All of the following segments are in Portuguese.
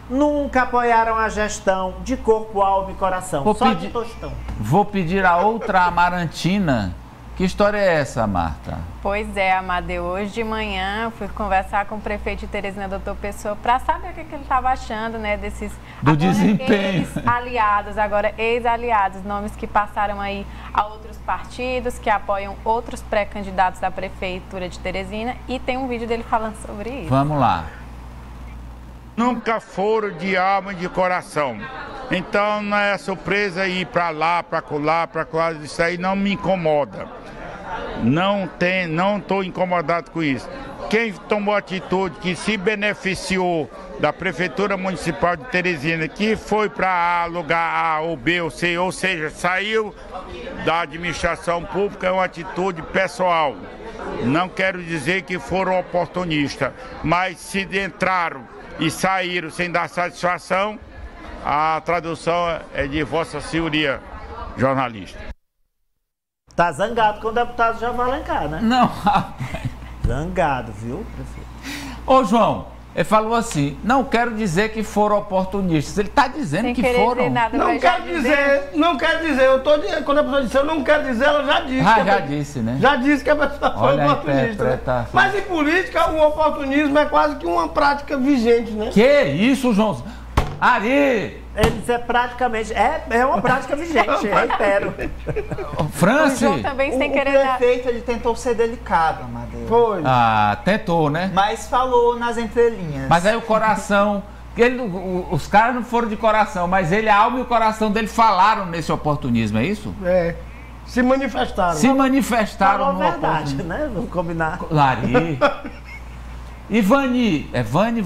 nunca apoiaram a gestão de corpo, alma e coração. De tostão. Vou pedir a outra Amarantina. Que história é essa, Marta? Pois é, Amadeu. Hoje de manhã eu fui conversar com o prefeito de Teresina, doutor Pessoa, para saber o que ele estava achando, né, desses do desempenho. Ex-aliados, agora ex-aliados, nomes que passaram aí a outros partidos, que apoiam outros pré-candidatos da prefeitura de Teresina, e tem um vídeo dele falando sobre isso. Vamos lá. Nunca foram de alma e de coração. Então não é surpresa ir para lá, para colar, isso aí não me incomoda. Não estou incomodado com isso. Quem tomou atitude, que se beneficiou da Prefeitura Municipal de Teresina, que foi para lugar A ou B ou C, ou seja, saiu da administração pública, é uma atitude pessoal. Não quero dizer que foram oportunistas, mas se entraram e saíram sem dar satisfação, a tradução é de Vossa Senhoria, jornalista. Tá zangado com o deputado Javan Alencar, né? Não, rapaz. Zangado, viu, prefeito? Ô, João, ele falou assim, não quero dizer que foram oportunistas. Ele está dizendo que foram. Não quer dizer. Quando a pessoa disse eu não quero dizer, ela já disse. Já disse, né? Já disse que a pessoa foi oportunista. Né? Mas em política, o oportunismo é quase que uma prática vigente, né? Que isso, João? Ari! Eles é praticamente, é uma prática vigente, reitero. Francis! O João também sem querer... O prefeito, ele tentou ser delicado, Amadeu. Foi. Ah, tentou, né? Mas falou nas entrelinhas. Mas aí o coração... os caras não foram de coração, mas a alma e o coração dele falaram nesse oportunismo, é isso? É. Se manifestaram. Se manifestaram no verdade, né? Vamos combinar. Lari. E Vani? É Vani?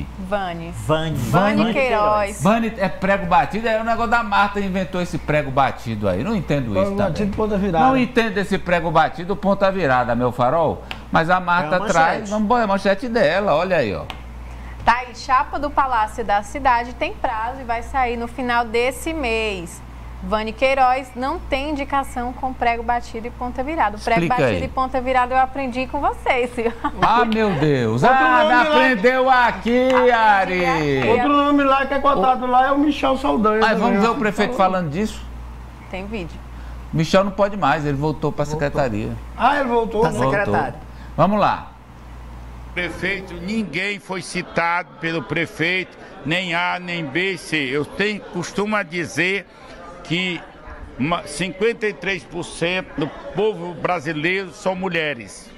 Vani Queiroz. Vani é prego batido, é o negócio da Marta inventou esse prego batido aí. Não entendo isso também. Batido, ponta virada. Não entendo esse prego batido, ponta virada, meu farol. Mas a Marta traz, vamos pôr a manchete dela, olha aí, ó. Tá aí, chapa do Palácio da Cidade tem prazo e vai sair no final desse mês. Vani Queiroz não tem indicação com prego batido e ponta virada. O prego batido e ponta virada eu aprendi com vocês, viu? Ah, meu Deus! Me aprendeu aqui, Ari! Outro nome lá que é cotado lá é o Michel Saldanha. Aí vamos ver o prefeito falando disso? Tem vídeo. Michel não pode mais, ele voltou para a secretaria. Ah, ele voltou? Para secretário. Vamos lá. Prefeito, ninguém foi citado pelo prefeito, nem A, nem B, C. Eu costumo dizer que 53% do povo brasileiro são mulheres.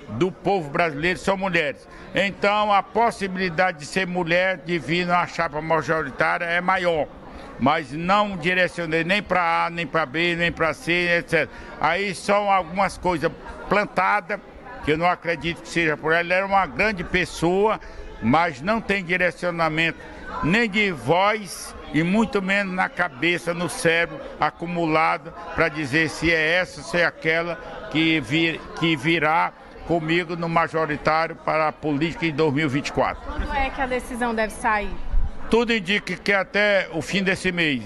Então, a possibilidade de ser mulher de vir na chapa majoritária é maior. Mas não direcionei nem para A, nem para B, nem para C, etc. Aí são algumas coisas plantadas, que eu não acredito que seja por ela. Ela era uma grande pessoa, mas não tem direcionamento nem de voz e muito menos na cabeça, no cérebro acumulado para dizer se é essa, se é aquela que virá comigo no majoritário para a política em 2024. Quando é que a decisão deve sair? Tudo indica que é até o fim desse mês.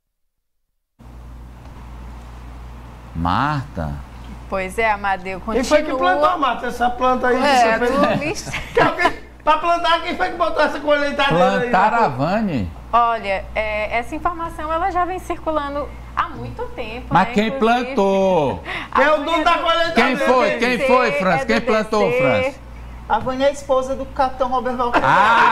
Marta? Pois é, Amadeu, continua... Quem foi que plantou, Marta, essa planta aí? Para plantar, quem foi que botou essa colheitadeira aí? Plantar a Vani? Olha, essa informação ela já vem circulando há muito tempo. Mas né? Quem plantou? Quem é o dono da colheitadeira? Quem foi, França? Quem plantou, França? A Vânia é a esposa do capitão Robert Valqueiro.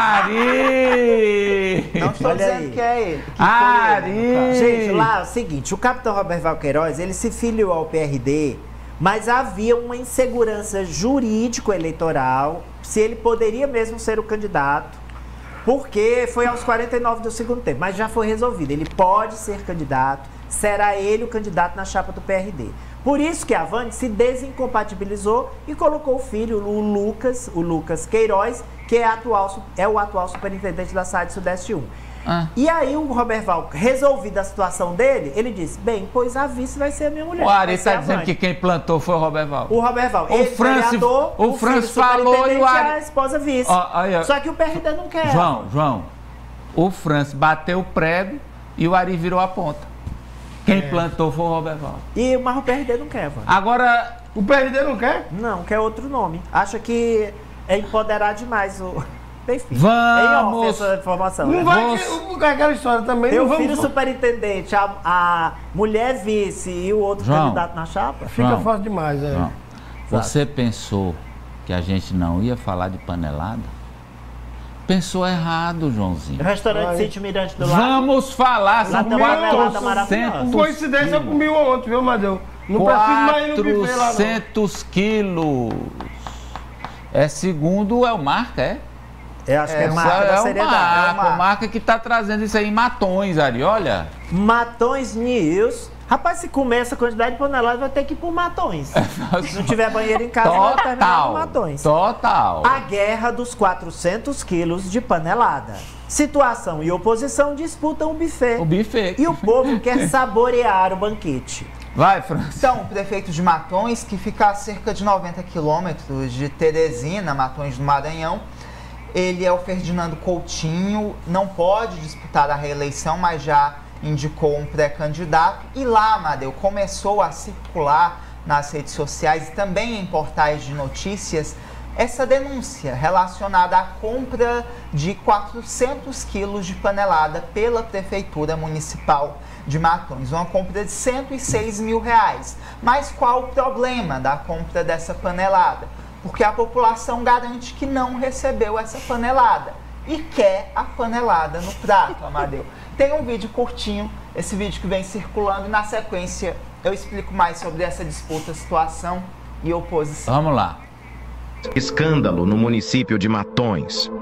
Ari! Não estou dizendo que é ele. Ari! Gente, lá é o seguinte, o capitão Robert Valqueiroz, ele se filiou ao PRD, mas havia uma insegurança jurídico-eleitoral, se ele poderia mesmo ser o candidato, porque foi aos 49 do segundo tempo, mas já foi resolvido, ele pode ser candidato, será ele o candidato na chapa do PRD. Por isso que a Vani se desincompatibilizou e colocou o filho, o Lucas Queiroz, que é o atual superintendente da SAD Sudeste 1. E aí o Robert Val, resolvida a situação dele, ele disse, bem, pois a vice vai ser a minha mulher. O Ari está dizendo que quem plantou foi o Robert Val. O Robert Val. O Francis falou e o Ari... a esposa vice. Só que o PRD não quer. João, o Francis bateu o prego e o Ari virou a ponta. Quem plantou foi o Robert Val. Mas o PRD não quer, Val. Agora, o PRD não quer? Não, quer outro nome. Acha que é empoderar demais Enfim, vamos. essa informação. Não vai que aquela história também. Teu não filho vamos... superintendente, a mulher vice e o outro candidato na chapa? Fica fácil demais, é. João, você pensou que a gente não ia falar de panelada? Pensou errado, Joãozinho. Restaurante Sítio Mirante do Lago. Vamos falar, são tem uma panelada maravilhosa. 400 Coincidência, eu comi ontem, viu, Madeu? Não preciso mais ir no buffet lá, não. 400 quilos. É segundo é o Marca, é? Acho que é Marca da Seriedade. O Marca que tá trazendo isso aí em Matões, Ari, olha. Matões News. Rapaz, se comer essa quantidade de paneladas, vai ter que ir por Matões. Se não tiver banheiro em casa, vai terminar com Matões. Total. A guerra dos 400 quilos de panelada. Situação e oposição disputam o buffet. O buffet. E o povo quer saborear o banquete. Vai, França. Então, o prefeito de Matões, que fica a cerca de 90 quilômetros de Teresina, Matões do Maranhão, ele é o Ferdinando Coutinho, não pode disputar a reeleição, mas já indicou um pré-candidato. E lá, Amadeu, começou a circular nas redes sociais e também em portais de notícias essa denúncia relacionada à compra de 400 quilos de panelada pela Prefeitura Municipal de Matões, uma compra de R$106 mil. Mas qual o problema da compra dessa panelada? Porque a população garante que não recebeu essa panelada e quer a panelada no prato, Amadeu. Tem um vídeo curtinho, esse vídeo que vem circulando, e na sequência eu explico mais sobre essa disputa, situação e oposição. Vamos lá. Escândalo no município de Matões.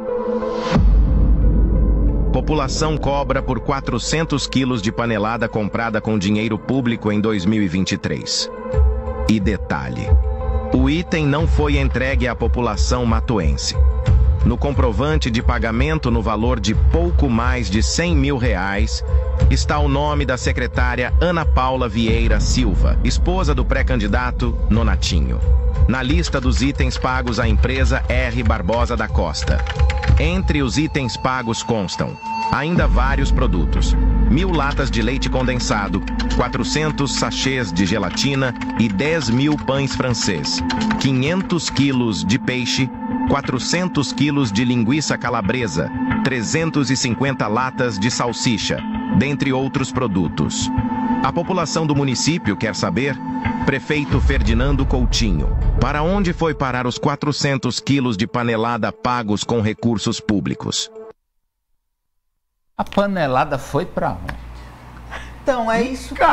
População cobra por 400 quilos de panelada comprada com dinheiro público em 2023. E detalhe, o item não foi entregue à população matoense. No comprovante de pagamento no valor de pouco mais de R$100 mil, está o nome da secretária Ana Paula Vieira Silva, esposa do pré-candidato Nonatinho. Na lista dos itens pagos à empresa R. Barbosa da Costa. Entre os itens pagos constam ainda vários produtos: 1.000 latas de leite condensado, 400 sachês de gelatina e 10 mil pães francês, 500 quilos de peixe, 400 quilos de linguiça calabresa, 350 latas de salsicha, dentre outros produtos. A população do município quer saber, prefeito Ferdinando Coutinho, para onde foi parar os 400 quilos de panelada pagos com recursos públicos? A panelada foi pra onde? Então, é isso que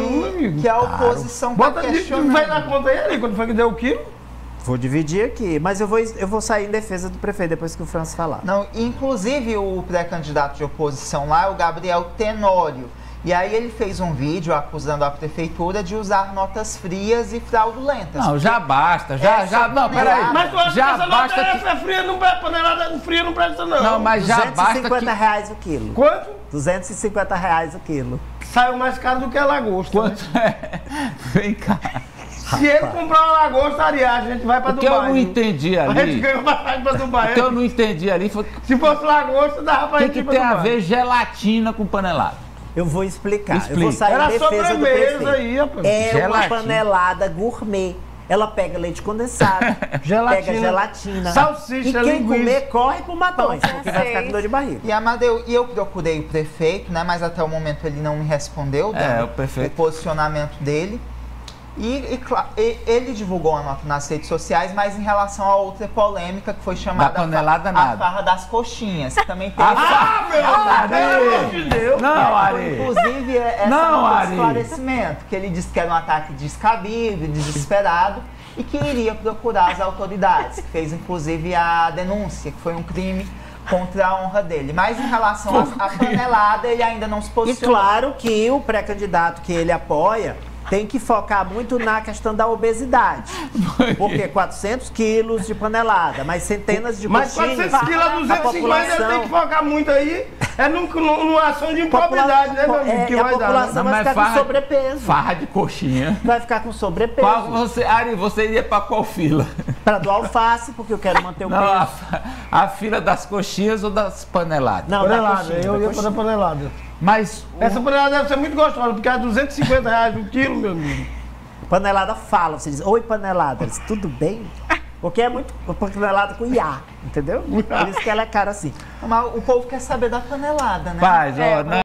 a oposição está questionando. Vai na conta aí, quando foi que deu o quilo? Vou dividir aqui, mas eu vou sair em defesa do prefeito depois que o Francis falar. Não, inclusive o pré-candidato de oposição lá é o Gabriel Tenório. E aí ele fez um vídeo acusando a prefeitura de usar notas frias e fraudulentas. Não, já basta, não, peraí. Mas tu acha já que essa basta nota que... é fria, não presta, panelada fria não presta não. Não, mas já basta R$250 o quilo. Quanto? R$250 o quilo. Saiu mais caro do que a lagosta. Quanto é? Vem cá. Se ele comprar uma lagosta, a gente vai pra Dubai. O que eu não entendi ali... A gente ganhou passagem pra Dubai. O que eu não entendi ali foi... Se fosse lagosta, dava pra gente ir pra Dubai. O que tem a ver gelatina com panelada? Eu vou explicar. Explica. Eu vou sair em defesa do prefeito. Aí, é gelatina. Uma panelada gourmet. Ela pega leite condensado, pega gelatina. Salsicha, e quem linguiça. Comer, corre pro Matões, porque vai ficar com dor de barriga. E, Amadeu, eu procurei o prefeito, né? Mas até o momento ele não me respondeu o posicionamento dele. E ele divulgou uma nota nas redes sociais, mas em relação a outra polêmica que foi chamada da panelada, a farra das coxinhas, que também teve... Pelo amor de Deus! Não, Ari! Inclusive, essa nota de esclarecimento, que ele disse que era um ataque descabido, desesperado, e que iria procurar as autoridades, que fez inclusive a denúncia, que foi um crime contra a honra dele. Mas em relação à panelada, ele ainda não se posicionou. E claro que o pré-candidato que ele apoia tem que focar muito na questão da obesidade. Porque 400 quilos de panelada, mas centenas de coxinhas... Mas 400 quilos a 250, ele tem que focar muito aí. É numa ação de improbidade, né, meu amigo? Que a população vai ficar com sobrepeso. Farra de coxinha. Vai ficar com sobrepeso. Ari, você iria pra qual fila? Pra do alface, porque eu quero manter o peso. A fila das coxinhas ou das paneladas? Não, panelada. Eu ia pra panelada. Mas essa panelada deve ser muito gostosa, porque é R$250 o quilo, meu amigo. Panelada fala, você diz, oi panelada, tudo bem? Porque é muito panelada com iá, entendeu? Por isso que ela é cara assim. Mas o povo quer saber da panelada, né? Faz, ó.